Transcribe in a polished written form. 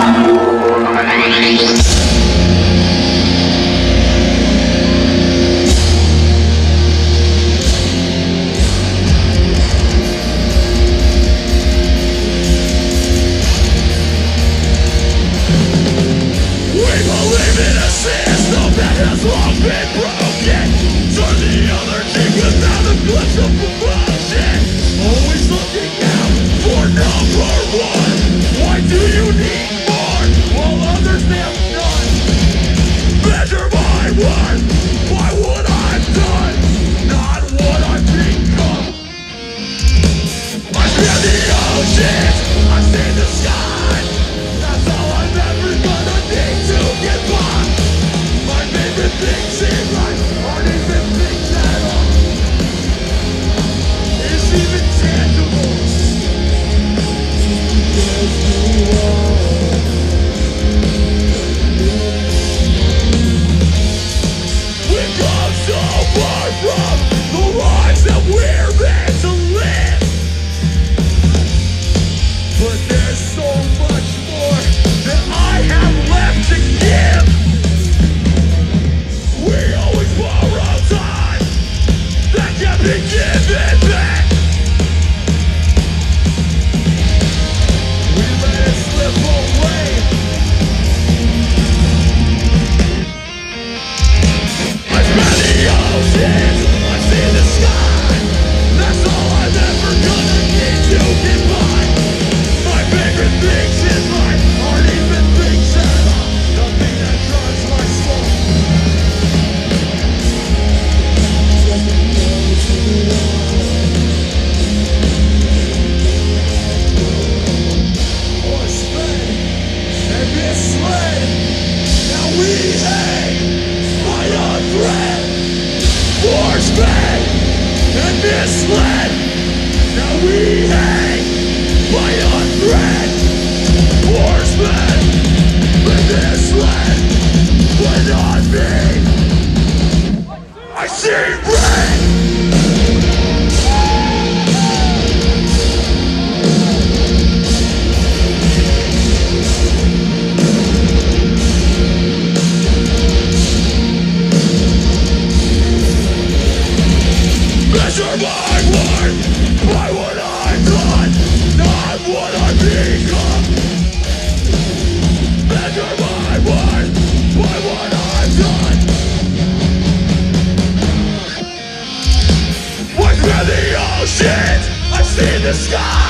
Has long been broken. Turn the other cheek without a glimpse of promotion. Always looking out for number one. Why do you need more while others have none? Measure my worth by what I've done, not what I've become. I've seen the oceans, I've seen the sky. That's all I'm ever gonna need to get by. My favorite things in life aren't even things at all. It's even tangible. We've come so far from the lives that we're meant to live, but there's so much more that I have left to give. We always borrow time that can be given back. We let it slip away. I've been the oceans, I've seen the sky. That's all I'm ever gonna need to get by. My favorite things in life aren't even things at all. Nothing that drives my soul. Horsemen and misled, now we hang by a thread. Horsemen and misled, now we hang by a thread. Horsemen and misled, but not me. I see red. Measure my worth by what I've done, not what I've become. Measure my worth by what I've done. I've been the oceans, I've seen the sky.